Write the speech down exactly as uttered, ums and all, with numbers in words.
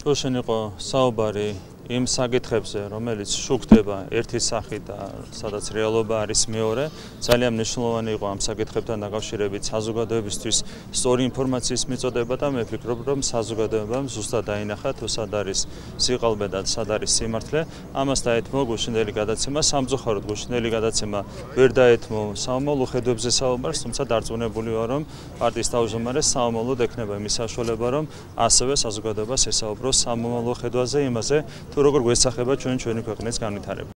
Უშენ იყო საუბარი იმ საკითხებზე, რომელიც შუქდება ერთი სახით და სადაც რეალობა არის მეორე. ძალიან მნიშვნელოვანი იყო ამ საკითხებთან დაკავშირებით საზოგადოებისთვის სწორი ინფორმაციის მიწოდება და მე ვფიქრობ, რომ საზოგადოებამ ზუსტად დაინახა თუ სად არის სიყალბე და სად არის სიმართლე. ამას დაეთმო გუშინდელი გადაცემა, სამწუხაროდ გუშინდელი გადაცემა ვერ დაეთმო საომალო ხედვებზე საუბარს, თუმცა დარწმუნებული ვარ, რომ პარტიის თავმჯდომარეს საომალოდ ექნება იმის საშუალება, რომ ასევე საზოგადოებას ესაუბროს სამომავლო ხედვაზე იმაზე, თუ როგორ გვესახება ჩვენ ჩვენი ქვეყნის განვითარება.